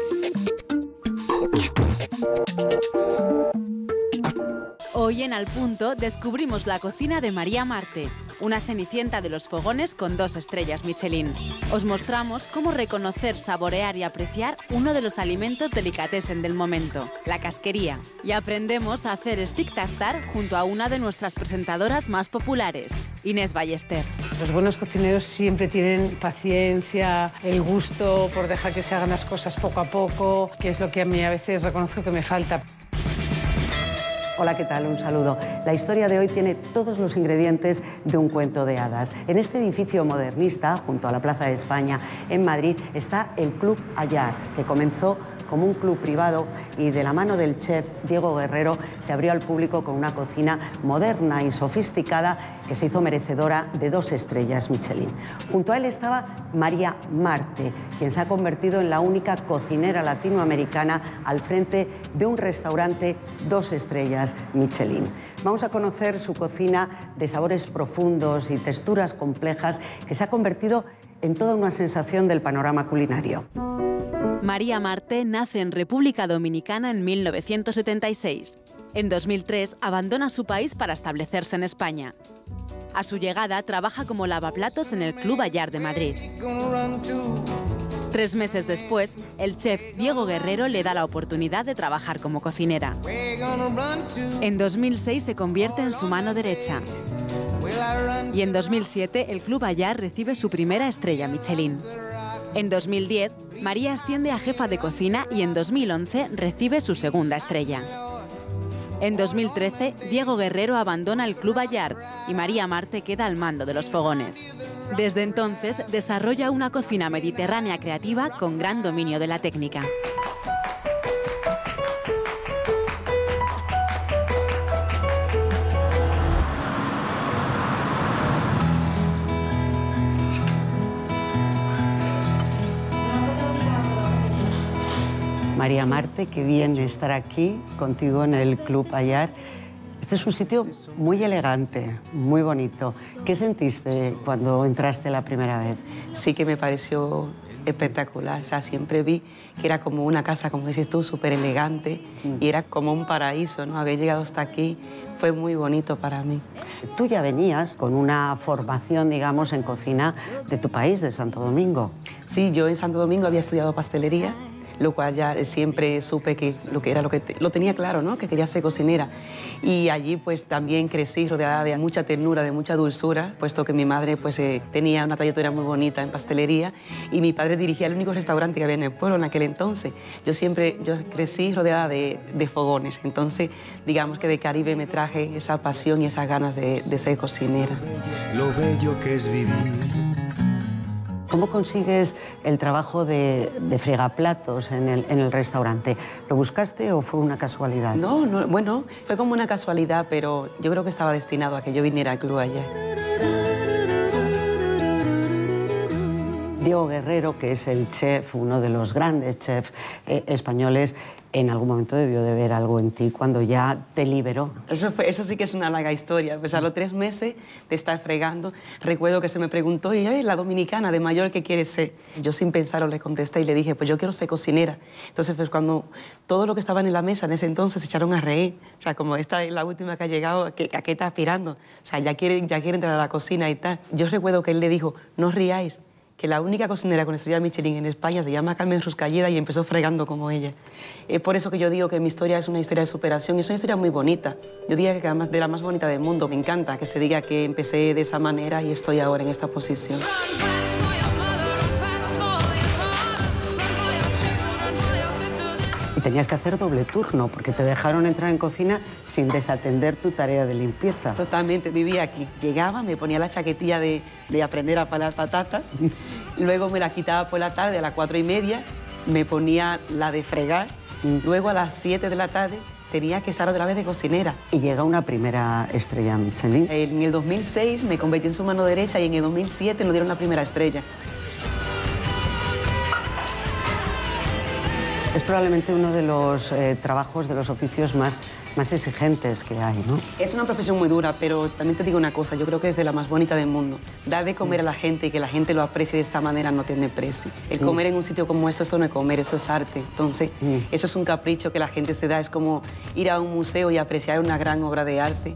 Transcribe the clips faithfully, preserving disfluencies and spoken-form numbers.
Hoy en Al Punto descubrimos la cocina de María Marte, una cenicienta de los fogones con dos estrellas Michelin. Os mostramos cómo reconocer, saborear y apreciar uno de los alimentos delicatessen del momento, la casquería. Y aprendemos a hacer stick tartar junto a una de nuestras presentadoras más populares, Inés Ballester. Los buenos cocineros siempre tienen paciencia, el gusto por dejar que se hagan las cosas poco a poco, que es lo que a mí a veces reconozco que me falta. Hola, ¿qué tal? Un saludo. La historia de hoy tiene todos los ingredientes de un cuento de hadas. En este edificio modernista, junto a la Plaza de España, en Madrid, está el Club Ayar, que comenzó como un club privado y de la mano del chef Diego Guerrero se abrió al público con una cocina moderna y sofisticada que se hizo merecedora de dos estrellas Michelin. Junto a él estaba María Marte, quien se ha convertido en la única cocinera latinoamericana al frente de un restaurante dos estrellas Michelin. Vamos a conocer su cocina de sabores profundos y texturas complejas que se ha convertido en toda una sensación del panorama culinario. María Marte nace en República Dominicana en mil novecientos setenta y seis. En dos mil tres abandona su país para establecerse en España. A su llegada trabaja como lavaplatos en el Club Ayar de Madrid. Tres meses después, el chef Diego Guerrero le da la oportunidad de trabajar como cocinera. En dos mil seis se convierte en su mano derecha. Y en dos mil siete el Club Ayar recibe su primera estrella Michelin. En dos mil diez, María asciende a jefa de cocina y en dos mil once recibe su segunda estrella. En dos mil trece, Diego Guerrero abandona el Club Ayar y María Marte queda al mando de los fogones. Desde entonces, desarrolla una cocina mediterránea creativa con gran dominio de la técnica. María Marte, qué bien estar aquí contigo en el Club Ayar. Este es un sitio muy elegante, muy bonito. ¿Qué sentiste cuando entraste la primera vez? Sí que me pareció espectacular. O sea, siempre vi que era como una casa, como dices tú, súper elegante mm. y era como un paraíso, ¿no? Haber llegado hasta aquí fue muy bonito para mí. Tú ya venías con una formación, digamos, en cocina de tu país, de Santo Domingo. Sí, yo en Santo Domingo había estudiado pastelería, lo cual ya siempre supe que lo que era lo que te, lo tenía claro, ¿no? Que quería ser cocinera. Y allí pues también crecí rodeada de mucha ternura, de mucha dulzura, puesto que mi madre pues eh, tenía una trayectoria muy bonita en pastelería y mi padre dirigía el único restaurante que había en el pueblo en aquel entonces. Yo siempre, yo crecí rodeada de, de fogones, entonces digamos que de Caribe me traje esa pasión y esas ganas de, de ser cocinera. Lo bello que es vivir. ¿Cómo consigues el trabajo de, de fregaplatos en el, en el restaurante? ¿Lo buscaste o fue una casualidad? No, no, bueno, fue como una casualidad, pero yo creo que estaba destinado a que yo viniera al Club Ayar. Diego Guerrero, que es el chef, uno de los grandes chefs eh, españoles, en algún momento debió de ver algo en ti cuando ya te liberó. Eso, fue, eso sí que es una larga historia. Pues a los tres meses de estar fregando, recuerdo que se me preguntó, y la dominicana de mayor, ¿qué quieres ser? Yo sin pensarlo le contesté y le dije, pues yo quiero ser cocinera. Entonces, pues cuando todo lo que estaban en la mesa en ese entonces se echaron a reír, o sea, como esta es la última que ha llegado, ¿a qué, a qué está aspirando? O sea, ya quiere, ya quiere entrar a la cocina y tal. Yo recuerdo que él le dijo, no os riáis, que la única cocinera con estrella Michelin en España se llama Carmen Ruscalleda y empezó fregando como ella. Es por eso que yo digo que mi historia es una historia de superación y es una historia muy bonita. Yo diría que además de la más bonita del mundo. Me encanta que se diga que empecé de esa manera y estoy ahora en esta posición. Y tenías que hacer doble turno porque te dejaron entrar en cocina sin desatender tu tarea de limpieza. Totalmente, vivía aquí. Llegaba, me ponía la chaquetilla de, de aprender a pelar patatas, luego me la quitaba por la tarde a las cuatro y media, me ponía la de fregar, mm. luego a las siete de la tarde tenía que estar otra vez de cocinera. Y llega una primera estrella Michelin. En el dos mil seis me convertí en su mano derecha y en el dos mil siete nos dieron la primera estrella. Es probablemente uno de los eh, trabajos, de los oficios más más exigentes que hay, ¿no? Es una profesión muy dura, pero también te digo una cosa, yo creo que es de la más bonita del mundo. Dar de comer a la gente y que la gente lo aprecie de esta manera no tiene precio. El comer en un sitio como esto, eso no es comer, eso es arte. Entonces, mm. eso es un capricho que la gente se da, es como ir a un museo y apreciar una gran obra de arte.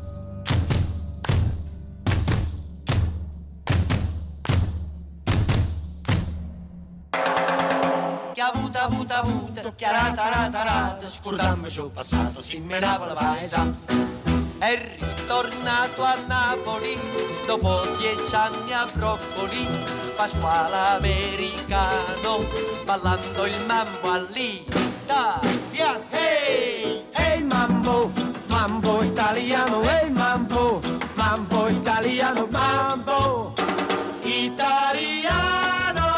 Buta, buta, buta, chiaratarata, scordandoci il passato, si menava la paesa. È ritornato a Napoli dopo dieci anni a Broccoli, Pasquale americano, ballando il mambo all'Italia. Hey, hey mambo, mambo italiano, hey mambo, mambo italiano, mambo italiano.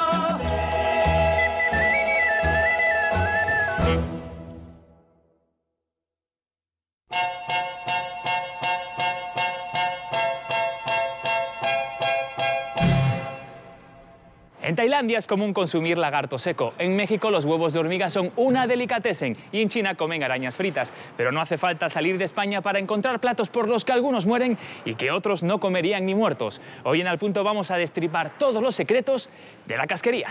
En Tailandia es común consumir lagarto seco. En México los huevos de hormiga son una delicatessen y en China comen arañas fritas. Pero no hace falta salir de España para encontrar platos por los que algunos mueren y que otros no comerían ni muertos. Hoy en Al Punto vamos a destripar todos los secretos de la casquería.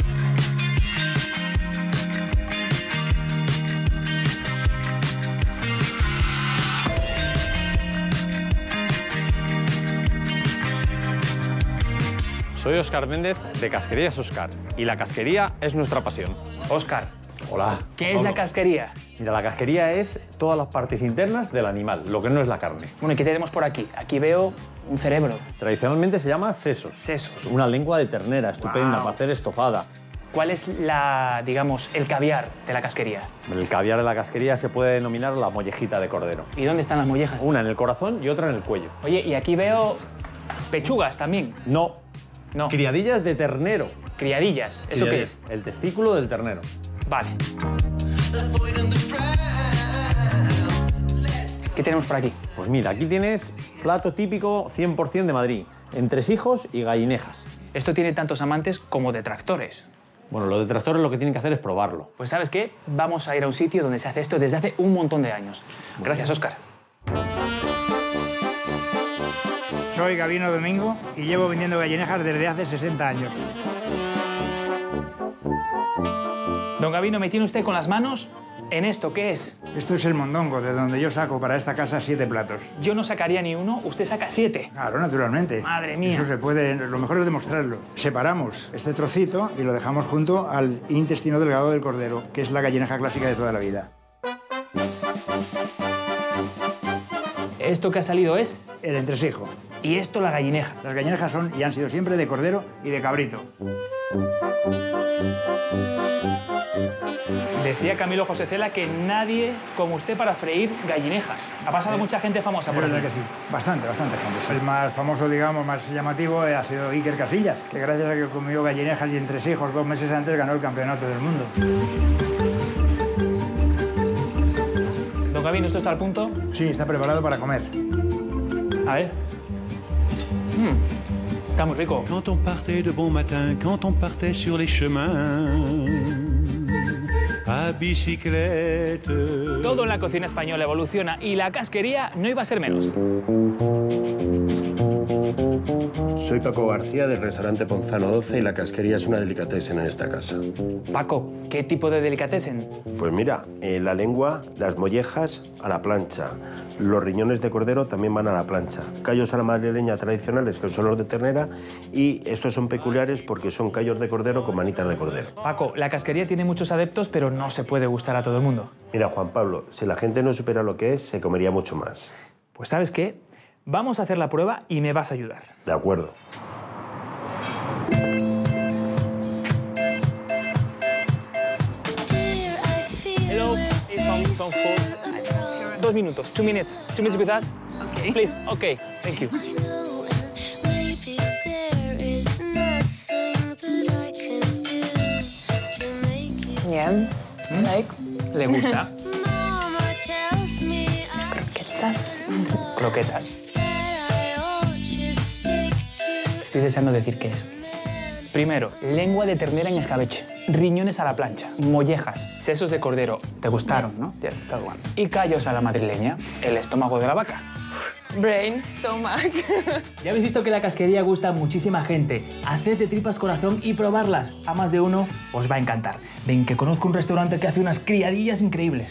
Soy Óscar Méndez, de Casquerías Óscar, y la casquería es nuestra pasión. Óscar, hola. ¿qué es la casquería? Mira, la casquería es todas las partes internas del animal, lo que no es la carne. Bueno, ¿y qué tenemos por aquí? Aquí veo un cerebro. Tradicionalmente se llama sesos. Sesos. Una lengua de ternera estupenda, wow, para hacer estofada. ¿Cuál es la, digamos, el caviar de la casquería? El caviar de la casquería se puede denominar la mollejita de cordero. ¿Y dónde están las mollejas? Una en el corazón y otra en el cuello. Oye, y aquí veo pechugas también. No. No. Criadillas de ternero. ¿Criadillas? ¿Eso Criadillas. qué es? El testículo del ternero. Vale. ¿Qué tenemos por aquí? Pues mira, aquí tienes plato típico cien por cien de Madrid. Entresijos y gallinejas. Esto tiene tantos amantes como detractores. Bueno, los detractores lo que tienen que hacer es probarlo. Pues ¿sabes qué? Vamos a ir a un sitio donde se hace esto desde hace un montón de años. Gracias, Óscar. Soy Gabino Domingo y llevo vendiendo gallinejas desde hace sesenta años. Don Gabino, ¿me tiene usted con las manos en esto? ¿Qué es? Esto es el mondongo, de donde yo saco para esta casa siete platos. Yo no sacaría ni uno, usted saca siete. Claro, naturalmente. Madre mía. Eso se puede, lo mejor es demostrarlo. Separamos este trocito y lo dejamos junto al intestino delgado del cordero, que es la gallineja clásica de toda la vida. ¿Esto que ha salido es? El entresijo. ¿Y esto la gallineja? Las gallinejas son y han sido siempre de cordero y de cabrito. Decía Camilo José Cela que nadie como usted para freír gallinejas. Ha pasado sí. mucha gente famosa por aquí. aquí. Que sí, bastante, bastante gente. El más famoso, digamos, más llamativo ha sido Iker Casillas, que gracias a que comió gallinejas y entresijos dos meses antes ganó el campeonato del mundo. Don Gabino, ¿esto está al punto? Sí, está preparado para comer. A ver. Mm, está muy rico. Quand on partait de bon matin, quand on partait sur les chemins, a bicicleta. Todo en la cocina española evoluciona y la casquería no iba a ser menos. Soy Paco García del restaurante Ponzano doce y la casquería es una delicatessen en esta casa. Paco, ¿qué tipo de delicatessen? Pues mira, eh, la lengua, las mollejas a la plancha. Los riñones de cordero también van a la plancha. Callos a la madrileña tradicionales, que son los de ternera, y estos son peculiares porque son callos de cordero con manitas de cordero. Paco, la casquería tiene muchos adeptos, pero no se puede gustar a todo el mundo. Mira, Juan Pablo, si la gente no supiera lo que es, se comería mucho más. Pues ¿sabes qué? Vamos a hacer la prueba y me vas a ayudar. De acuerdo. Hello, it's some, some food. Dos minutos, two minutes. Two minutes with us? Okay. Please, okay, thank you. Yeah, I like. ¿Le gusta? Croquetas. Croquetas. Estoy deseando decir qué es. Primero, lengua de ternera en escabeche. riñones a la plancha, mollejas, sesos de cordero, ¿te gustaron, no? Yes, that one. Y callos a la madrileña, el estómago de la vaca. Brain, stomach. Ya habéis visto que la casquería gusta a muchísima gente. Haced de tripas corazón y probarlas. A más de uno os va a encantar. Ven, que conozco un restaurante que hace unas criadillas increíbles.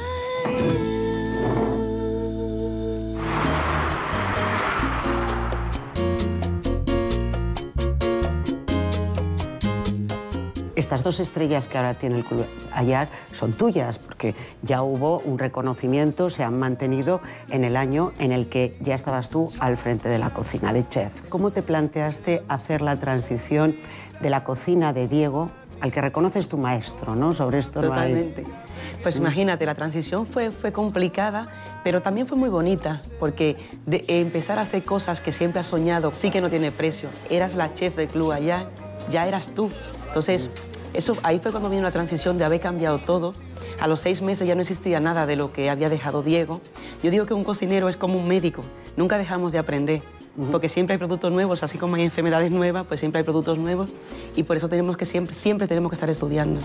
Estas dos estrellas que ahora tiene el Club Ayar son tuyas, porque ya hubo un reconocimiento, se han mantenido en el año en el que ya estabas tú al frente de la cocina de chef. ¿Cómo te planteaste hacer la transición de la cocina de Diego, al que reconoces tu maestro, ¿no? Sobre esto Totalmente. No hay... Pues imagínate, la transición fue, fue complicada, pero también fue muy bonita, porque de empezar a hacer cosas que siempre has soñado sí que no tiene precio. Eras la chef del Club Ayar, ya eras tú. Entonces, eso, ahí fue cuando vino la transición de haber cambiado todo. A los seis meses ya no existía nada de lo que había dejado Diego. Yo digo que un cocinero es como un médico, nunca dejamos de aprender, uh-huh. porque siempre hay productos nuevos, así como hay enfermedades nuevas, pues siempre hay productos nuevos, y por eso tenemos que siempre, siempre tenemos que estar estudiando.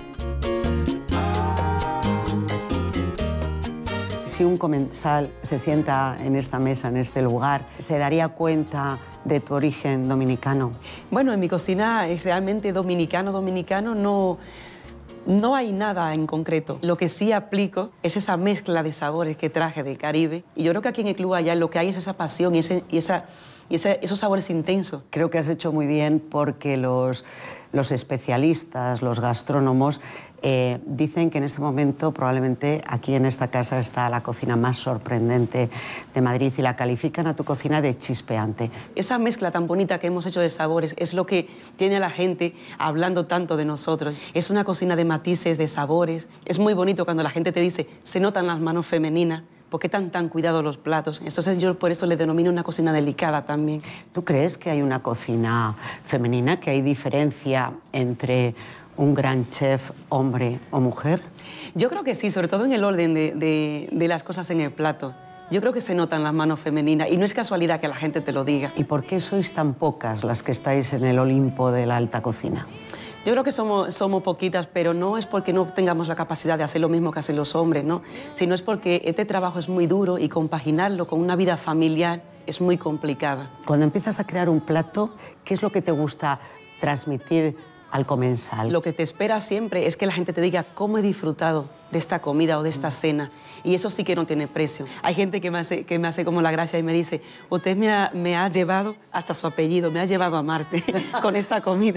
Si un comensal se sienta en esta mesa, en este lugar, ¿se daría cuenta de tu origen dominicano? Bueno, en mi cocina es realmente dominicano, dominicano, no, no hay nada en concreto. Lo que sí aplico es esa mezcla de sabores que traje del Caribe. Y yo creo que aquí en el Club Ayar lo que hay es esa pasión y, ese, y, esa, y ese, esos sabores intensos. Creo que has hecho muy bien porque los, los especialistas, los gastrónomos, Eh, dicen que en este momento probablemente aquí en esta casa está la cocina más sorprendente de Madrid y la califican a tu cocina de chispeante. Esa mezcla tan bonita que hemos hecho de sabores es lo que tiene a la gente hablando tanto de nosotros. Es una cocina de matices, de sabores. Es muy bonito cuando la gente te dice, se notan las manos femeninas. ¿Por qué tan, tan cuidados los platos? Entonces yo por eso le denomino una cocina delicada también. ¿Tú crees que hay una cocina femenina, que hay diferencia entre un gran chef, hombre o mujer? Yo creo que sí, sobre todo en el orden de, de, de las cosas en el plato. Yo creo que se notan las manos femeninas y no es casualidad que la gente te lo diga. ¿Y por qué sois tan pocas las que estáis en el Olimpo de la alta cocina? Yo creo que somos, somos poquitas, pero no es porque no tengamos la capacidad de hacer lo mismo que hacen los hombres, ¿no? Sino es porque este trabajo es muy duro y compaginarlo con una vida familiar es muy complicada. Cuando empiezas a crear un plato, ¿qué es lo que te gusta transmitir al comensal? Lo que te espera siempre es que la gente te diga cómo he disfrutado de esta comida o de esta cena. Y eso sí que no tiene precio. Hay gente que me hace, que me hace como la gracia y me dice, usted me ha, me ha llevado hasta su apellido, me ha llevado a Marte con esta comida.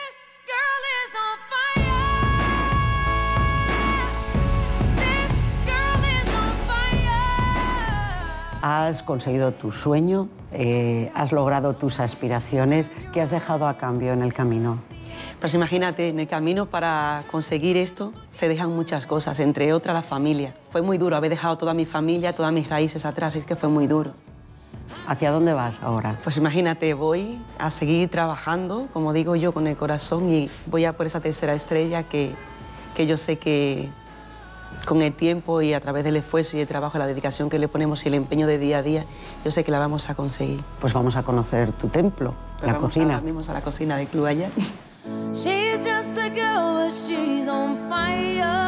Has conseguido tu sueño, eh, has logrado tus aspiraciones. ¿Qué has dejado a cambio en el camino? Pues imagínate, en el camino para conseguir esto se dejan muchas cosas, entre otras la familia. Fue muy duro haber dejado toda mi familia, todas mis raíces atrás, es que fue muy duro. ¿Hacia dónde vas ahora? Pues imagínate, voy a seguir trabajando, como digo yo, con el corazón y voy a por esa tercera estrella que, que yo sé que con el tiempo y a través del esfuerzo y el trabajo, la dedicación que le ponemos y el empeño de día a día, yo sé que la vamos a conseguir. Pues vamos a conocer tu templo, pues la cocina. Ahora mismo a la cocina del Club Ayar. She's just a girl, but she's on fire.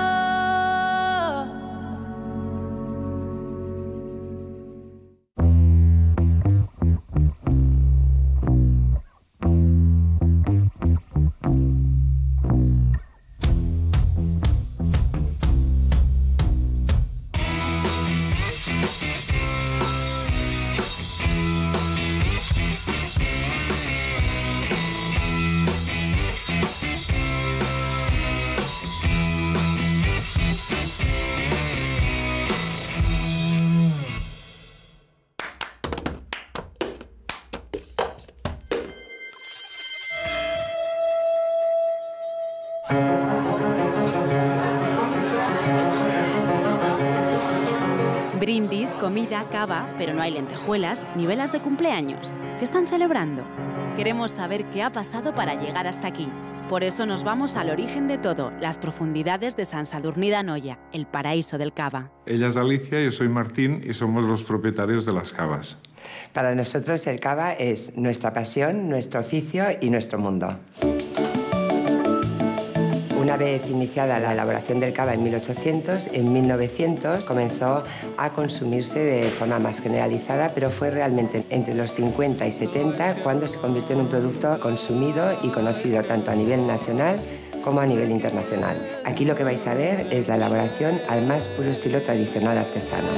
Brindis, comida, cava, pero no hay lentejuelas ni velas de cumpleaños. ¿Qué están celebrando? Queremos saber qué ha pasado para llegar hasta aquí. Por eso nos vamos al origen de todo, las profundidades de Sant Sadurní d'Anoia, el paraíso del cava. Ella es Alicia, yo soy Martín y somos los propietarios de las cavas. Para nosotros el cava es nuestra pasión, nuestro oficio y nuestro mundo. Una vez iniciada la elaboración del cava en mil ochocientos, en mil novecientos comenzó a consumirse de forma más generalizada, pero fue realmente entre los cincuenta y setenta cuando se convirtió en un producto consumido y conocido tanto a nivel nacional como a nivel internacional. Aquí lo que vais a ver es la elaboración al más puro estilo tradicional artesano.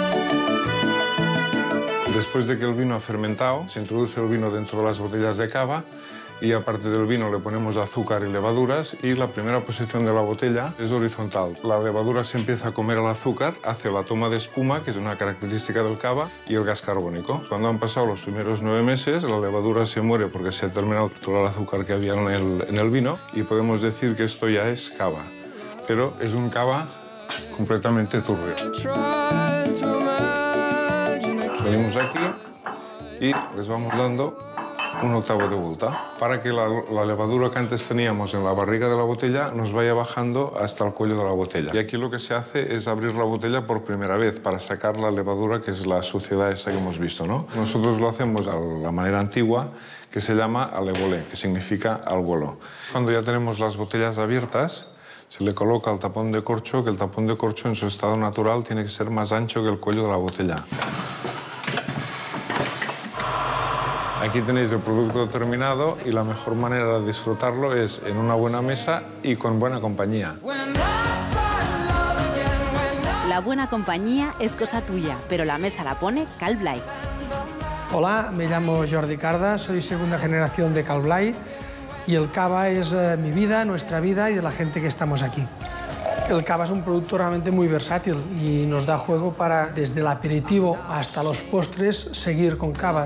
Después de que el vino ha fermentado, se introduce el vino dentro de las botellas de cava y aparte del vino le ponemos azúcar y levaduras y la primera posición de la botella es horizontal. La levadura se empieza a comer el azúcar, hace la toma de espuma, que es una característica del cava, y el gas carbónico. Cuando han pasado los primeros nueve meses, la levadura se muere porque se ha terminado todo el azúcar que había en el, en el vino y podemos decir que esto ya es cava. Pero es un cava completamente turbio. Venimos aquí y les vamos dando un octavo de vuelta para que la, la levadura que antes teníamos en la barriga de la botella nos vaya bajando hasta el cuello de la botella. Y aquí lo que se hace es abrir la botella por primera vez para sacar la levadura, que es la suciedad esa que hemos visto, ¿no? Nosotros lo hacemos a la manera antigua, que se llama alevolé, que significa al vuelo. Cuando ya tenemos las botellas abiertas, se le coloca el tapón de corcho, que el tapón de corcho en su estado natural tiene que ser más ancho que el cuello de la botella. Aquí tenéis el producto terminado y la mejor manera de disfrutarlo es en una buena mesa y con buena compañía. La buena compañía es cosa tuya, pero la mesa la pone Cal Blay. Hola, me llamo Jordi Carda, soy segunda generación de Cal Blay y el cava es eh, mi vida, nuestra vida y de la gente que estamos aquí. El cava es un producto realmente muy versátil y nos da juego para, desde el aperitivo hasta los postres, seguir con cava.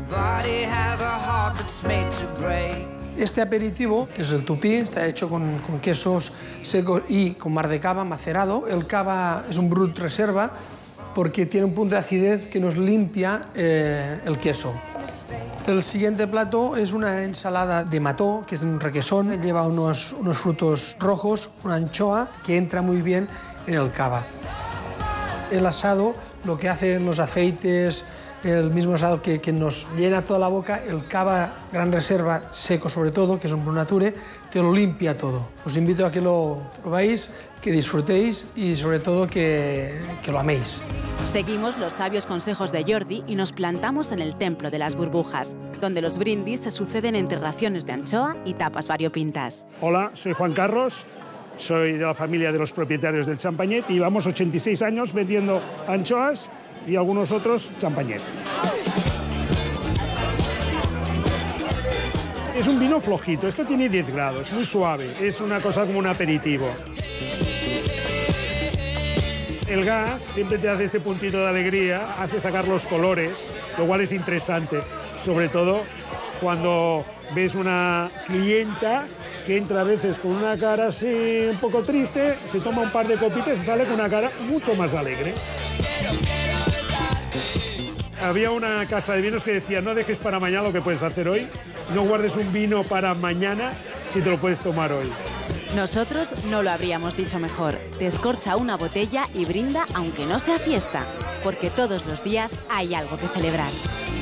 Este aperitivo, que es el tupí, está hecho con, con quesos secos y con mar de cava macerado. El cava es un brut reserva porque tiene un punto de acidez que nos limpia eh, el queso. El siguiente plato es una ensalada de mató, que es un requesón, lleva unos, unos frutos rojos, una anchoa, que entra muy bien en el cava. El asado, lo que hacen los aceites, el mismo asado que, que nos llena toda la boca, el cava Gran Reserva, seco sobre todo, que es un Brut Nature, te lo limpia todo. Os invito a que lo probáis, que disfrutéis y sobre todo que, que lo améis. Seguimos los sabios consejos de Jordi y nos plantamos en el Templo de las Burbujas, donde los brindis se suceden entre raciones de anchoa y tapas variopintas. Hola, soy Juan Carros, soy de la familia de los propietarios del Champañet y llevamos ochenta y seis años vendiendo anchoas y algunos otros Champañet. Es un vino flojito, esto tiene diez grados, muy suave, es una cosa como un aperitivo. El gas siempre te hace este puntito de alegría, hace sacar los colores, lo cual es interesante, sobre todo cuando ves una clienta que entra a veces con una cara así un poco triste, se toma un par de copitas y sale con una cara mucho más alegre. Había una casa de vinos que decía, no dejes para mañana lo que puedes hacer hoy, no guardes un vino para mañana si te lo puedes tomar hoy. Nosotros no lo habríamos dicho mejor. Descorcha una botella y brinda aunque no sea fiesta, porque todos los días hay algo que celebrar.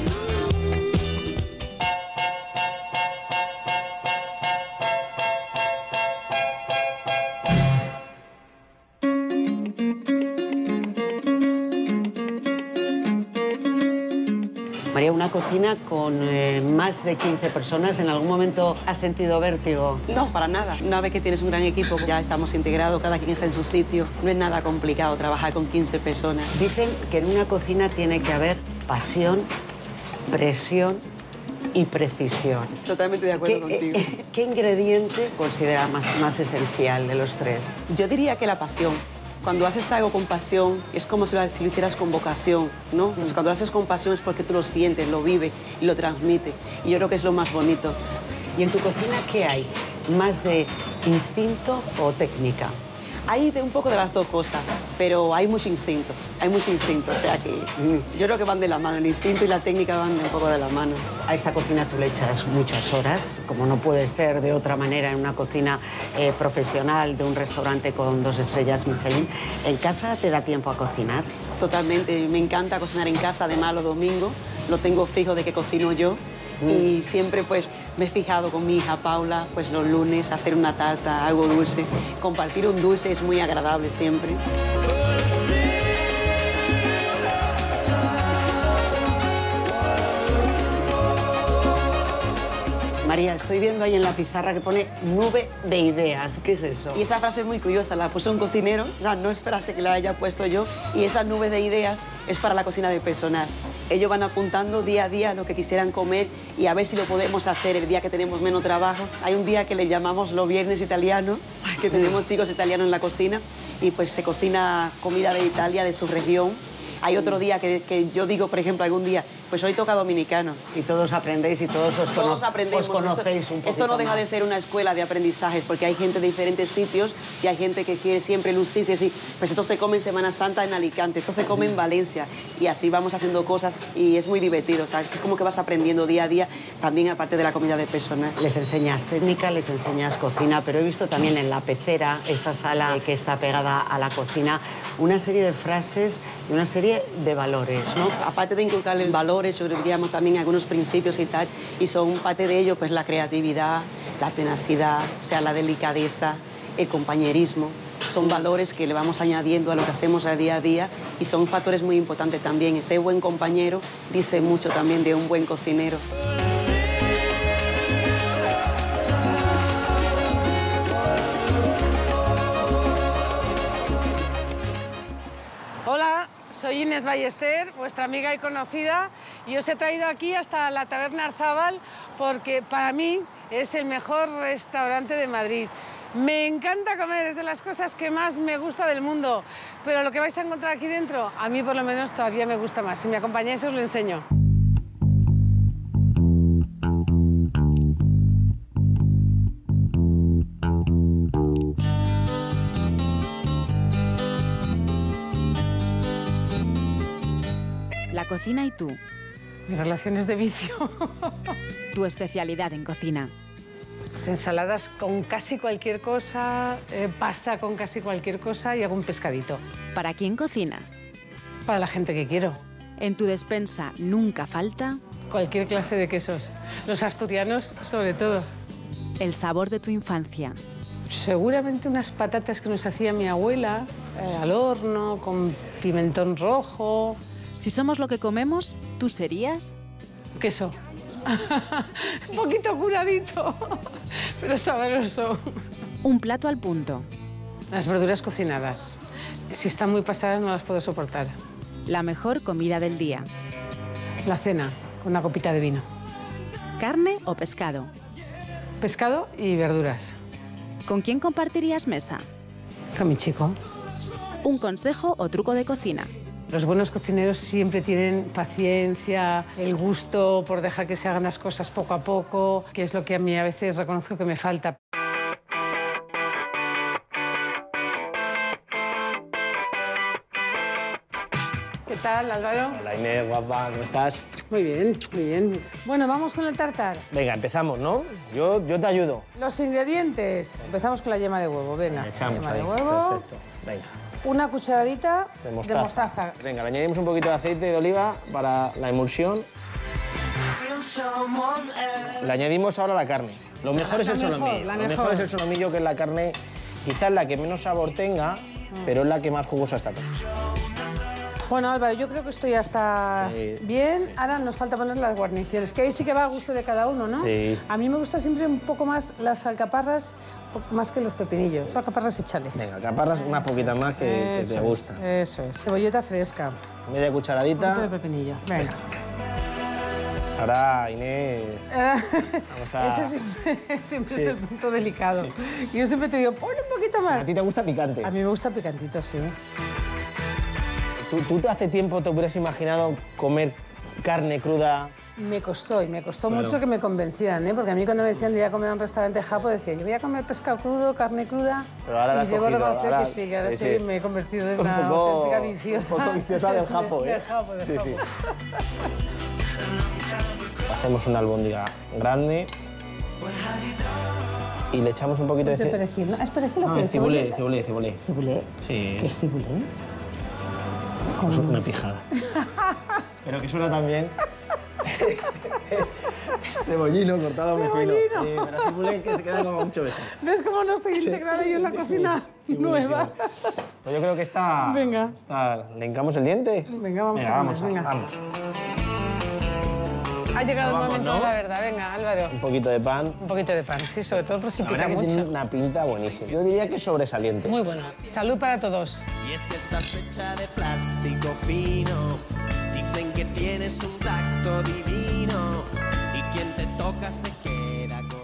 María, una cocina con eh, más de quince personas, ¿en algún momento has sentido vértigo? No, para nada. Una vez que tienes un gran equipo, ya estamos integrados, cada quien está en su sitio. No es nada complicado trabajar con quince personas. Dicen que en una cocina tiene que haber pasión, presión y precisión. Totalmente de acuerdo ¿Qué, contigo. Eh, ¿Qué ingrediente considera más, más esencial de los tres? Yo diría que la pasión. Cuando haces algo con pasión, es como si lo, si lo hicieras con vocación, ¿no? Entonces, cuando lo haces con pasión es porque tú lo sientes, lo vives y lo transmites. Y yo creo que es lo más bonito. ¿Y en tu cocina qué hay? ¿Más de instinto o técnica? Hay de un poco de las dos cosas, pero hay mucho instinto, hay mucho instinto. O sea que yo creo que van de la mano, el instinto y la técnica van un poco de la mano. A esta cocina tú le echas muchas horas, como no puede ser de otra manera en una cocina eh, profesional de un restaurante con dos estrellas Michelin. ¿En casa te da tiempo a cocinar? Totalmente, me encanta cocinar en casa, además los domingos, lo tengo fijo de que cocino yo. Y siempre pues Me he fijado con mi hija Paula, pues los lunes hacer una tarta, algo dulce. Compartir un dulce es muy agradable siempre. María, estoy viendo ahí en la pizarra que pone nube de ideas. ¿Qué es eso? Y esa frase es muy curiosa, la puso un cocinero, o sea, no es frase que la haya puesto yo, y esa nube de ideas es para la cocina de personal. Ellos van apuntando día a día lo que quisieran comer y a ver si lo podemos hacer el día que tenemos menos trabajo. Hay un día que le llamamos los viernes italianos, que tenemos chicos italianos en la cocina, y pues se cocina comida de Italia, de su región. Hay otro día que, que yo digo, por ejemplo, algún día, pues hoy toca dominicano. Y todos aprendéis y todos os, cono todos aprendemos. os conocéis esto, un poquito Esto no deja más. de ser una escuela de aprendizajes, porque hay gente de diferentes sitios y hay gente que quiere siempre lucirse y decir, pues esto se come en Semana Santa en Alicante, esto se come en Valencia, y así vamos haciendo cosas y es muy divertido, o sea, es como que vas aprendiendo día a día, también aparte de la comida de personal. Les enseñas técnica, les enseñas cocina, pero he visto también en la pecera, esa sala que está pegada a la cocina, una serie de frases y una serie de valores, ¿no? Aparte de inculcarles valores, yo diríamos también algunos principios y tal, y son parte de ello pues la creatividad, la tenacidad, o sea, la delicadeza, el compañerismo. Son valores que le vamos añadiendo a lo que hacemos a día a día y son factores muy importantes también. Ese buen compañero dice mucho también de un buen cocinero. Hola, soy Inés Ballester, vuestra amiga y conocida, y os he traído aquí hasta la Taberna Arzábal porque para mí es el mejor restaurante de Madrid. Me encanta comer, es de las cosas que más me gusta del mundo, pero lo que vais a encontrar aquí dentro, a mí por lo menos todavía me gusta más. Si me acompañáis os lo enseño. La cocina y tú. Mis relaciones de vicio. Tu especialidad en cocina. Pues ensaladas con casi cualquier cosa, eh, pasta con casi cualquier cosa y algún pescadito. ¿Para quién cocinas? Para la gente que quiero. En tu despensa nunca falta... Cualquier clase de quesos. Los asturianos, sobre todo. El sabor de tu infancia. Seguramente unas patatas que nos hacía mi abuela, eh, al horno, con pimentón rojo. Si somos lo que comemos, ¿tú serías? Queso. Un poquito curadito, pero sabroso. Un plato al punto. Las verduras cocinadas. Si están muy pasadas no las puedo soportar. La mejor comida del día. La cena, con una copita de vino. ¿Carne o pescado? Pescado y verduras. ¿Con quién compartirías mesa? Con mi chico. ¿Un consejo o truco de cocina? Los buenos cocineros siempre tienen paciencia, el gusto por dejar que se hagan las cosas poco a poco, que es lo que a mí a veces reconozco que me falta. ¿Qué tal, Álvaro? Hola Inés, guapa, ¿cómo estás? Muy bien, muy bien. Bueno, vamos con el tartar. Venga, empezamos, ¿no? Yo, yo te ayudo. Los ingredientes. Empezamos con la yema de huevo, venga. Le echamos yema ahí. de huevo. Perfecto, venga. Una cucharadita De mostaza. de mostaza. Venga, le añadimos un poquito de aceite de oliva para la emulsión. Le añadimos ahora la carne. Lo mejor es el mejor, solomillo. la Lo mejor. mejor es el solomillo, que es la carne, quizás la que menos sabor tenga, pero es la que más jugosa está. Bueno, Álvaro, yo creo que esto ya está Sí. bien. Ahora nos falta poner las guarniciones, que ahí sí que va a gusto de cada uno, ¿no? Sí. A mí me gusta siempre un poco más las alcaparras, más que los pepinillos. Las alcaparras échale. Venga, caparras unas poquitas más que, que Eso te es, gustan. Eso es. Cebolleta fresca. Media Un poquito de cucharadita. pepinillo. Venga. Ahora, Inés, vamos a... Ese siempre, siempre Sí. es el punto delicado. Yo siempre te digo, pon un poquito más. ¿A ti te gusta picante? A mí me gusta picantito, sí. ¿Tú, tú hace tiempo te hubieras imaginado comer carne cruda? Me costó, y me costó Claro. mucho que me convencieran, ¿eh? Porque a mí cuando me decían de ir a comer a un restaurante japo, decía, yo voy a comer pescado crudo, carne cruda. Pero ahora la y has debo cogido, reconocer ahora- que sí, que ahora sí, sí, sí. me he convertido en Un una poco- auténtica viciosa. un poco viciosa del japo, ¿eh? Del japo, del Sí, japo. sí. Hacemos una albóndiga grande y le echamos un poquito de... De ce- perejil, ¿no? ¿Es perejil o No, qué? es cibulé, cibulé, cibulé. ¿Cibulé? Sí. ¿Qué es cibulé? Es una pijada. Pero que suena también. es, es cebollino cortado muy fino. Cebollino. Sí, pero así pulén que se queda como mucho mejor. ¿Ves cómo no estoy integrada yo en la cocina nueva? Pues yo creo que está... Venga. está ¿le hincamos el diente? Venga, vamos venga, a vamos, venga. vamos. Ha llegado Vamos, el momento ¿no? de la verdad. Venga, Álvaro. Un poquito de pan. Un poquito de pan, sí, sobre todo por si La pica verdad que mucho. tiene una pinta buenísima. Yo diría que es sobresaliente. Muy bueno. Salud para todos. Y es que estás hecha de plástico fino. Dicen que tienes un tacto divino. Y quien te toca se queda con...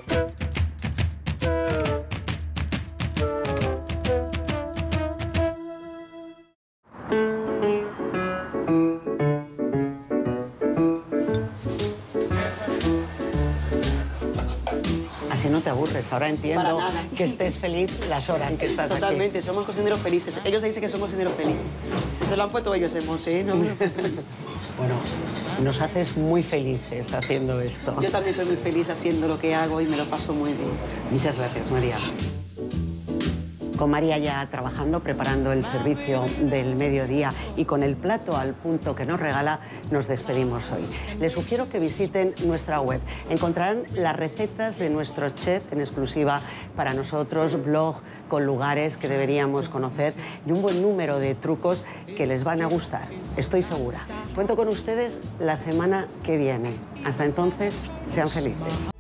Así no te aburres. Ahora entiendo Para nada. que estés feliz las horas que estás Totalmente, aquí. somos cocineros felices. Ellos dicen que somos cocineros felices. Se lo han puesto ellos en mote, ¿eh? ¿No? Bueno, nos haces muy felices haciendo esto. Yo también soy muy feliz haciendo lo que hago y me lo paso muy bien. Muchas gracias, María. Con María ya trabajando, preparando el servicio del mediodía y con el plato al punto que nos regala, nos despedimos hoy. Les sugiero que visiten nuestra web. Encontrarán las recetas de nuestro chef en exclusiva para nosotros, blog con lugares que deberíamos conocer y un buen número de trucos que les van a gustar, estoy segura. Cuento con ustedes la semana que viene. Hasta entonces, sean felices.